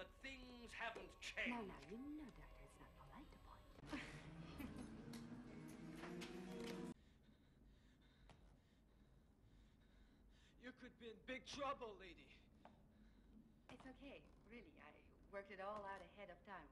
that things haven't Now, changed. you know that is not polite to point. You could be in big trouble, lady. It's okay, really. I worked it all out ahead of time.